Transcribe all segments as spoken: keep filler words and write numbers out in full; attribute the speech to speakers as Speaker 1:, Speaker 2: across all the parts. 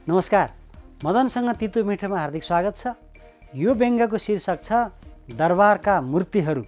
Speaker 1: नमस्कार, मदनसँग तितो मिठोमा हार्दिक स्वागत छ। यो व्यङ्ग्यको शीर्षक छ दरबारका मूर्तिहरू।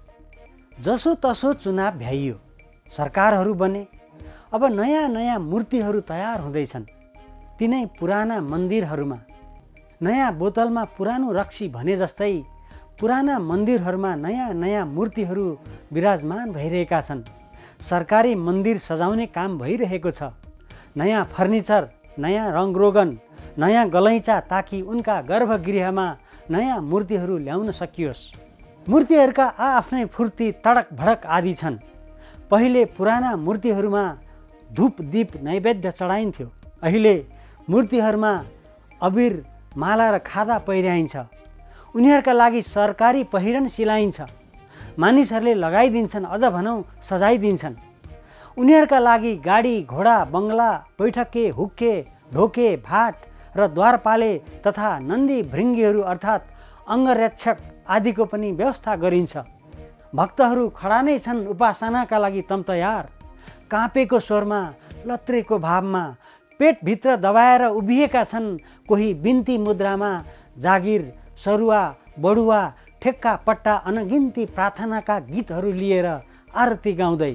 Speaker 1: जसो तसो चुनाव भ्याइयो, सरकारहरू बने, अब नयाँ नयाँ मूर्तिहरू तयार हुँदैछन्। तिनै पुराना मन्दिरहरूमा नयाँ बोतलमा पुरानो रक्सी भने जस्तै पुराना मन्दिरहरूमा नयाँ नयाँ मूर्तिहरू विराजमान भइरहेका छन्। सरकारी मन्दिर सजाउने काम भइरहेको छ। नयाँ फर्निचर, नयाँ रङरोगन, नयाँ गलैँचा, ताकि उनका गर्भगृहमा नयाँ मूर्तिहरू ल्याउन सकियोस्। मूर्तिहरूका आआफ्नै फुर्ती, तडक भडक आदि छन्। पहिले पुराना मूर्तिहरूमा धूप दीप नैवेद्य चढाइन्थ्यो। अहिले मूर्तिहरूमा अबिर, माला र खादा पहिर्याइन्छ। उनीहरूका लागि सरकारी पहिरन सिलाइन्छ। मानिसहरूले लगाइदिन्छन्, अझ भनौँ सजाइदिन्छन्। उनीहरूका लागि गाडी, घोडा, बङ्गला, बैठके, हुक्के, ढोके, भाट र द्वारपाले तथा नन्दी भृङ्गीहरू अर्थात् अङ्गरक्षक आदिको पनि व्यवस्था गरिन्छ। भक्तहरू खडा नै छन् उपासनाका लागि तम तयार। काँपेको स्वरमा, लत्रेको भावमा, पेटभित्र दबाएर उभिएका छन्। कोही बिन्ती मुद्रामा जागिर, सरुवा, बडुवा, ठेक्का पट्टा, अनगिन्ती प्रार्थनाका गीतहरू लिएर आरती गाउँदै।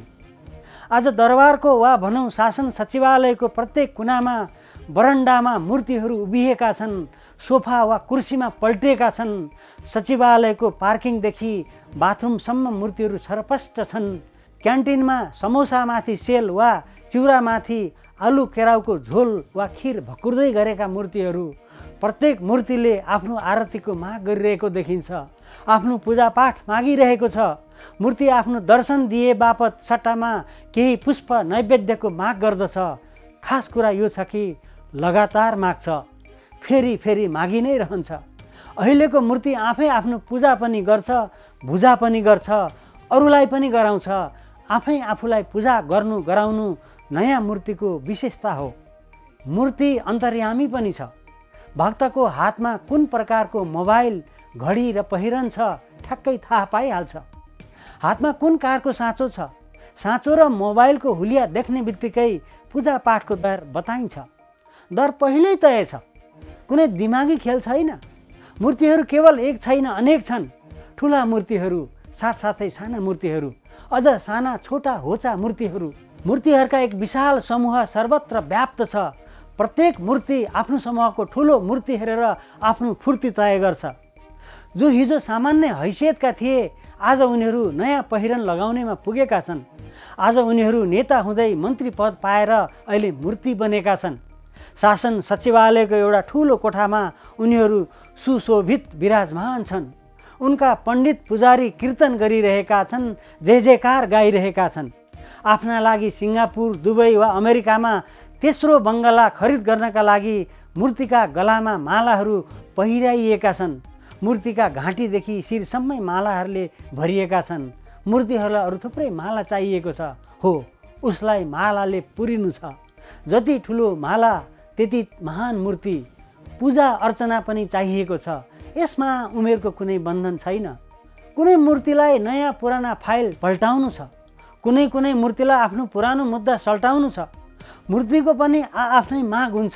Speaker 1: आज दरबारको वा भनौँ शासन सचिवालयको प्रत्येक कुनामा, बरन्डामा मूर्तिहरू उभिएका छन्। सोफा वा कुर्सीमा पल्टिएका छन्। सचिवालयको पार्किङदेखि बाथरुमसम्म मूर्तिहरू छरपष्ट छन्। क्यान्टिनमा समोसामाथि सेल वा चिउरामाथि आलु केराउको झोल वा खिर भकुर्दै गरेका मूर्तिहरू। प्रत्येक मूर्तिले आफ्नो आरतीको माग गरिरहेको देखिन्छ, आफ्नो पूजापाठ मागिरहेको छ। मूर्ति आफ्नो दर्शन दिए बापत सट्टामा केही पुष्प नैवेद्यको माग गर्दछ। खास कुरा यो छ कि लगातार माग्छ, फेरि फेरि मागि नै रहन्छ। अहिलेको मूर्ति आफै आफ्नो पूजा पनि गर्छ, भुजा पनि गर्छ, अरूलाई पनि गराउँछ। आफै आफूलाई पूजा गर्नु गराउनु नयाँ मूर्तिको विशेषता हो। मूर्ति अन्तर्यामी पनि छ। भक्तको हातमा कुन प्रकारको मोबाइल, घडी र पहिरन छ ठ्याक्कै थाहा पाइहाल्छ। हातमा कुन कारको साँचो छ, साँचो र मोबाइलको हुलिया देख्ने बित्तिकै पूजापाठको दर बताइन्छ। दर पहिल्यै तय छ, कुनै दिमागी खेल छैन। मूर्तिहरू केवल एक छैन, अनेक छन्। ठुला मूर्तिहरू, साथसाथै साना मूर्तिहरू, अझ साना छोटा होचा मूर्तिहरू। मूर्तिहरूका एक विशाल समूह सर्वत्र व्याप्त छ। प्रत्येक मूर्ति आफ्नो समूहको ठुलो मूर्ति हेरेर आफ्नो फुर्ती तय गर्छ। जो हिजो सामान्य हैसियतका थिए, आज उनीहरू नयाँ पहिरन लगाउनेमा पुगेका छन्। आज उनीहरू नेता हुँदै मन्त्री पद पाएर अहिले मूर्ति बनेका छन्। शासन सचिवालयको एउटा ठुलो कोठामा उनीहरू सुशोभित विराजमान छन्। उनका पण्डित पुजारी कीर्तन गरिरहेका छन्, जय जयकार गाइरहेका छन्। आफ्ना लागि सिङ्गापुर, दुबई वा अमेरिकामा तेस्रो बङ्गला खरिद गर्नका लागि मूर्तिका गलामा मालाहरू पहिराइएका छन्। मूर्तिका घाँटीदेखि शिरसम्मै मालाहरूले भरिएका छन्। मूर्तिहरूलाई अरू थुप्रै माला चाहिएको छ। हो, उसलाई मालाले पुरिनु छ। जति ठुलो माला त्यति महान मूर्ति। पूजा अर्चना पनि चाहिएको छ। यसमा उमेरको कुनै बन्धन छैन। कुनै मूर्तिलाई नयाँ पुराना फाइल पल्टाउनु छ, कुनै कुनै मूर्तिलाई आफ्नो पुरानो मुद्दा सल्टाउनु छ। मूर्तिको पनि आआफ्नै माग हुन्छ।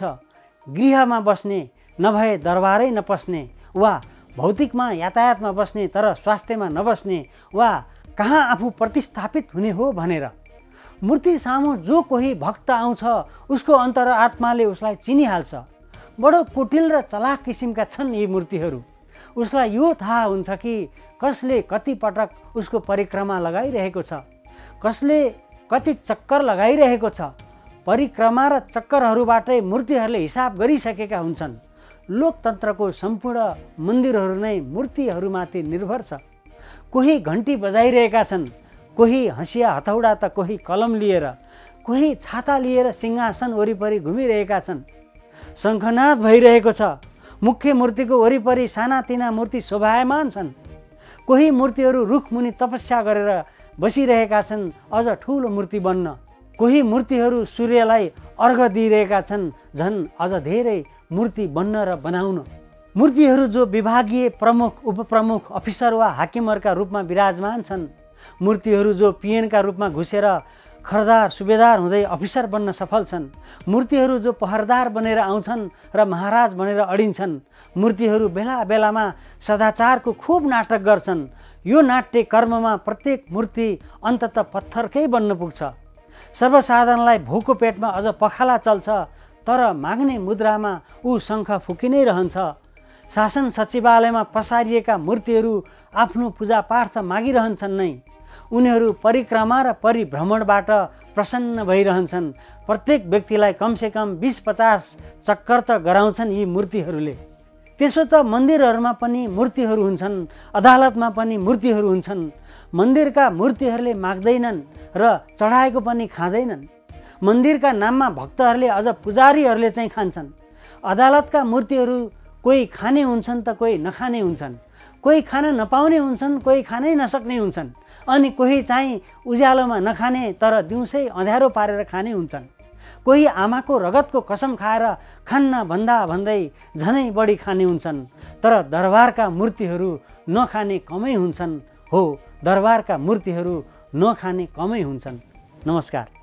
Speaker 1: गृहमा बस्ने, नभए दरबारै नपस्ने, वा भौतिकमा यातायातमा बस्ने तर स्वास्थ्यमा नबस्ने, वा कहाँ आफू प्रतिस्थापित हुने हो भनेर। मूर्ति सामु जो कोही भक्त आउँछ, उसको अन्तरात्माले उसलाई चिनिहाल्छ। बडो कुटिल र चलाक किसिमका छन् यी मूर्तिहरू। उसलाई यो थाहा हुन्छ कि कसले कति पटक उसको परिक्रमा लगाइरहेको छ, कसले कति चक्कर लगाइरहेको छ। परिक्रमा र चक्करहरूबाटै मूर्तिहरूले हिसाब गरिसकेका हुन्छन्। लोकतन्त्रको सम्पूर्ण मन्दिरहरू नै मूर्तिहरूमाथि निर्भर छ। कोही घन्टी बजाइरहेका छन्, कोही हँसिया हथौडा त कोही कलम लिएर, कोही छाता लिएर सिंहासन वरिपरि घुमिरहेका छन्। शङ्खनाद भइरहेको छ। मुख्य मूर्तिको वरिपरि सानातिना मूर्ति शोभायमान छन्। कोही मूर्तिहरू रुखमुनि तपस्या गरेर बसिरहेका छन् अझ ठुलो मूर्ति बन्न। कोही मूर्तिहरू सूर्यलाई अर्घ दिइरहेका छन् झन् अझ धेरै मूर्ति बन्न र बनाउन। मूर्तिहरू जो विभागीय प्रमुख, उपप्रमुख, अफिसर वा हाकिमहरूका रूपमा विराजमान छन्। मूर्तिहरू जो पिएनका रूपमा घुसेर खरदार सुबेदार हुँदै अफिसर बन्न सफल छन्। मूर्तिहरू जो पहरदार बनेर आउँछन् र महाराज बनेर अडिन्छन्। मूर्तिहरू बेला बेलामा सदाचारको खूब नाटक गर्छन्। यो नाट्य कर्ममा प्रत्येक मूर्ति अन्ततः पत्थरकै बन्न पुग्छ। सर्वसाधारणलाई भोको पेटमा अझ पखाला चल्छ, तर माग्ने मुद्रामा ऊ शङ्ख फुकि नै रहन्छ। शासन सचिवालयमा पसारिएका मूर्तिहरू आफ्नो पूजापाठ त मागिरहन्छन् नै, उनीहरू परिक्रमा र परिभ्रमणबाट प्रसन्न भइरहन्छन्। प्रत्येक व्यक्तिलाई कमसेकम बिस पचास चक्कर त गराउँछन् यी मूर्तिहरूले। त्यसो त मन्दिरहरूमा पनि मूर्तिहरू हुन्छन्, अदालतमा पनि मूर्तिहरू हुन्छन्। मन्दिरका मूर्तिहरूले माग्दैनन् र चढाएको पनि खाँदैनन्। मन्दिरका नाममा भक्तहरूले अझ पुजारीहरूले चाहिँ खान्छन्। अदालतका मूर्तिहरू कोही खाने हुन्छन् त कोही नखाने हुन्छन्। कोही खान नपाउने हुन्छन्, कोही खानै नसक्ने हुन्छन्, अनि कोही चाहिँ उज्यालोमा नखाने तर दिउँसै अँध्यारो पारेर खाने हुन्छन्। कोही आमाको रगतको कसम खाएर खान्न भन्दा भन्दै झनै बढी खाने हुन्छन्। तर दरबारका मूर्तिहरू नखाने कमै हुन्छन्। हो, दरबारका मूर्तिहरू नखाने कमै हुन्छन्। नमस्कार।